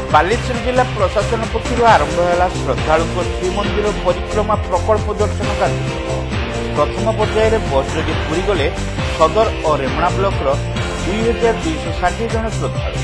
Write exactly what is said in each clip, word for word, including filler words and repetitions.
बालेश्वर जिला प्रशासन पक्षर आरंभ है श्रद्धालु श्रीमंदिर परिक्रमा प्रकल्प दर्शन कार्यक्रम। प्रथम पर्यायर बस जोगे पुरी गले सदर और रेमणा ब्लॉक दुई हजार दुईश षाठी जन श्रद्धालु।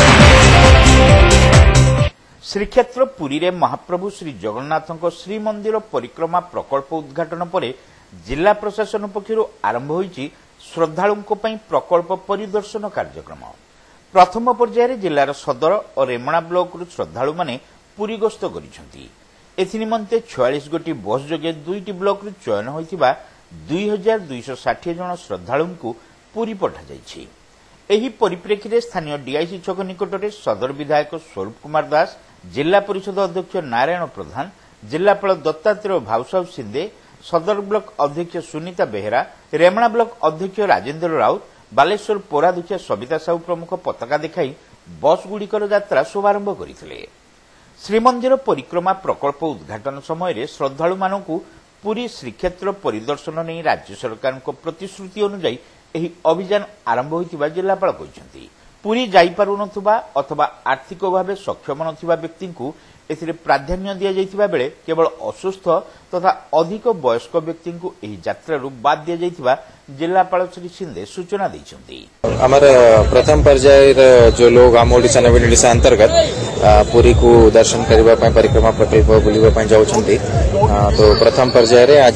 श्रीक्षेत्र पुरी रे महाप्रभु श्री जगन्नाथ श्रीमंदिर परिक्रमा प्रकल्प उद्घाटन पर जिला प्रशासन पक्षर आरंभ होईची श्रद्धालुओं प्रकल्प परिदर्शन कार्यक्रम। प्रथम पर्यायर जिलार सदर और रेमणा ब्लॉक श्रद्धालु माने पुरी गस्त करिसेंती। एथि निमंते छियालीस गोटी बस जोगे दुईटी ब्लॉक चयन होइतिबा दुई हजार दुईश षाठी जन श्रद्धालु को पुरी पठा जाइछि। एही परिप्रेक्षी स्थानीय डीआईसी छक निकटरे सदर विधायक स्वरूप कुमार दास, जिला परिषद अध्यक्ष नारायण प्रधान, जिलापाल दत्तात्रेय भावसाव सिंदे, सदर ब्लॉक अध्यक्ष सुनीता बेहेरा, रेमणा ब्लॉक अध्यक्ष राजेन्द्र राउत, बालेश्वर पौराध्यक्ष सविता साहू प्रमुख पताका देखाई बस गुड़िकर यात्रा शुभारंभ करथिले। श्रीमंदिर परिक्रमा प्रकल्प उद्घाटन समय श्रद्धालु मानकु पुरी श्रीक्षेत्र परिदर्शन नहीं राज्य सरकार प्रतिश्रुति अनुଯାयी एही अभियान आरंभ होइतिबा जिलापाल कहिसेंती। पुरी जाइपारु नथुबा अथवा आर्थिक भाव सक्षम नथिबा व्यक्ति को एथिरे प्राधान्य दिया जाइतिबा बेले केवल असुस्थ तथा अधिक वयस्क व्यक्ति को एही यात्रारु बाद दिया जाइतिबा जिलापाल श्री सिंधे सूचना दैछंती। हमार प्रथम पर्यायर जो लोग आम ओडिशा नवीन ओडिशा अंतर्गत पुरी को दर्शन करबा पय परिक्रमा प्रकल्प बुलिबा पय जाउछंती। तो प्रथम पर्यायर आज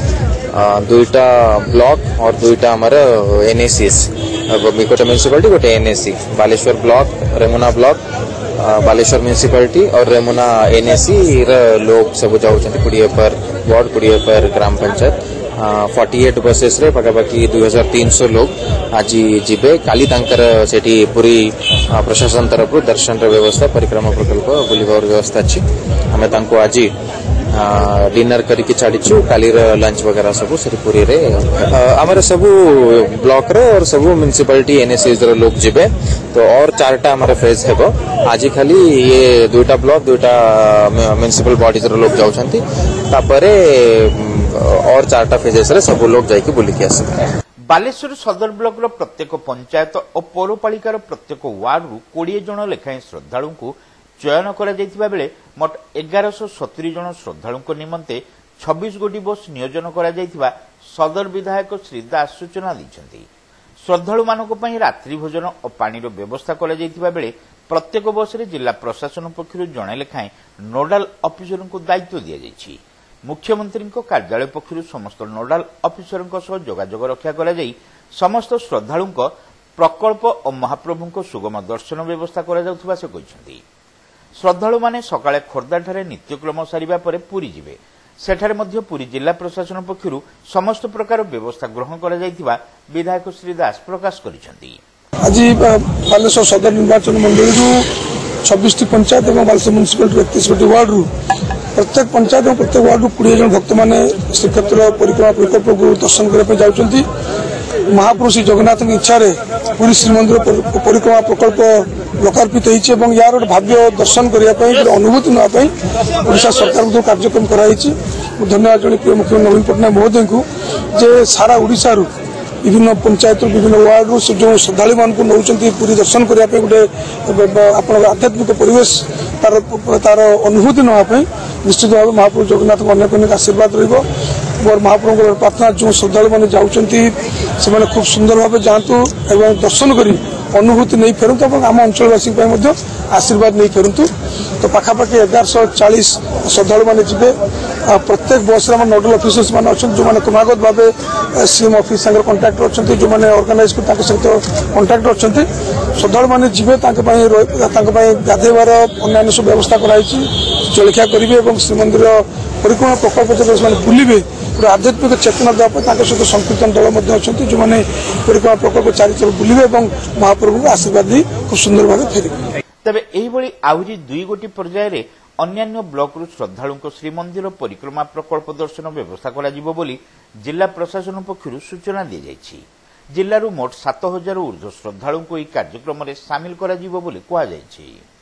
दुईटा ब्लॉक और दुईटा हमार एनएसीएस मिकोटा म्यूनिसिपालिटी गोटे NAC Baleshwar block Remuna block Baleshwar municipality और रेमुना एनएसी लोग सब जाऊँ कोड़े पर वार्ड कोड़े पर ग्राम पंचायत फोर्टी एट बसेस रे पकापाखि दुई हजार तीन सौ लोग आज जीवे। काली तांकर सेठी पूरी प्रशासन तरफ दर्शन व्यवस्था परिक्रमा प्रकल्प बुलवार व्यवस्था अच्छी। आम तांको आज डिनर करके छाड़ीचु काली लंच वगैरह सब से पूरी रे आमर सब ब्लॉक रे और सब म्यूनिसिपालिटी एनएसएस लोग जीवे। तो और चारटा हमारे फेज है आज खाली ये दुईटा ब्लॉक दुईटा म्यूनिसिपल बॉडीज लोग जाउछंती तापरे और चारटा फेजेस रे सब लोग जाइके बुलिके आसे। बालेश्वर सदर ब्लॉक रो प्रत्येक पंचायत और पौरपालिकार प्रत्येक वार्ड रु बीस जन लेखाएं श्रद्धालु को चयन करा जाइतिबा बेले मोट ग्यारह सौ सत्तर जन श्रद्धालु निमंते छब्बीस गोटी बस नियोजन करा जाइतिबा सदर विधायक श्री दास सूचना दैछंती। श्रद्धालु मानक पई रात्रि भोजन और पानी रो व्यवस्था करा जाइतिबा बेले प्रत्येक बस रे जिला प्रशासन पक्षरु जणे लेखाएं नोडाल ऑफिसर को दायित्व दिया जाइछि। मुख्यमंत्री कार्यालय पक्षरु समस्त नोडाल ऑफिसर जोगाजोग रक्षा करा जाई समस्त श्रद्धालु प्रकल्प और महाप्रभु सुगम दर्शन व्यवस्था करा जाउथबा से कहिसेंती। श्रद्धालु माने सकाळे खोर्धाठारे नित्यक्रम सारिबा परे पुरी जिवे। सेठारे मध्य पुरी जिला प्रशासन पक्षरु समस्त प्रकार व्यवस्था ग्रहण करा जाइतिबा विधायक श्री दास प्रकाश करिसेंती। आज बालेश्वर सदर निर्वाचन मंडल छब्बीस टी पंचायत और बालेश्वर म्यूनिसिपालिटी इकतीस गोटी वार्ड रु प्रत्येक पंचायत और प्रत्येक वार्ड रु बीस जन भक्त माने श्रीक्षेत्र परिक्रमा प्रकल्प को दर्शन करने जाउछंती। महाप्रभु श्री जगन्नाथ इच्छा पुरी श्रीमंदिर परिक्रमा प्रकल्प लोकार्पित होइछि एवं यार भाव्य दर्शन करने अनुभूति नापी ओडिशा सरकार जो कार्यक्रम कराई। धन्यवाद जन प्रिय मुख्यमंत्री नवीन पट्टनायक महोदय को जे सारा ओडिशा रु विभिन्न पंचायत विभिन्न वार्ड रु जो श्रद्धालु मान को नौचंती पूरी दर्शन करने गोटे आपण आध्यात्मिक परिवेश तार तार अनुभूति नापी निश्चित भाव महाप्रभु जगन्नाथ अनेक अनेक आशीर्वाद रहिबो। और महाप्रभु प्रार्थना जो श्रद्धालु मैंने जाऊँगी से खूब सुंदर भाव जातु एवं दर्शन कर अनुभूति नहीं फेरतु और आम अंचलवासी आशीर्वाद नहीं फेरतु। तो पाखापाखि एगार शह चालीस श्रद्धालु मैंने जी प्रत्येक बस नोडल ऑफिसर्स मैंने अच्छा जो मैंने क्रमागत भाव सीएम ऑफिस सागर कंट्राक्टर अच्छा जो मैंने ऑर्गेनाइज कर सहित कंट्राक्टर अच्छा श्रद्धालु मैंने जी गाधेबार अन्य सब व्यवस्था कराई जलखिया करेंगे श्रीमंदिर परिक्रमा प्रकल्प जो बुलिबे पूरा आध्यात्मिक चेतना देवाई सहित संकीर्तन दल अच्छा जो मैंने परिक्रमा प्रकल्प चारितर बुलिबे महाप्रभु को आशीर्वाद दी खूब सुंदर भाव फेरिबे। तेबे एही भली आहुरी दुई गोटी पर्यायर अन्यान्य ब्लॉक रु श्रद्धालु श्रीमंदिर परिक्रमा प्रकल्प दर्शन व्यवस्था करा जिवो बोली जिला प्रशासन पक्षरु सूचना दी जाइछि। जिल्लारु मोट सात हजार ऊर्ध्व श्रद्धालु को ई कार्यक्रम में सामिल करा जिवो बोली कहा जाइछि।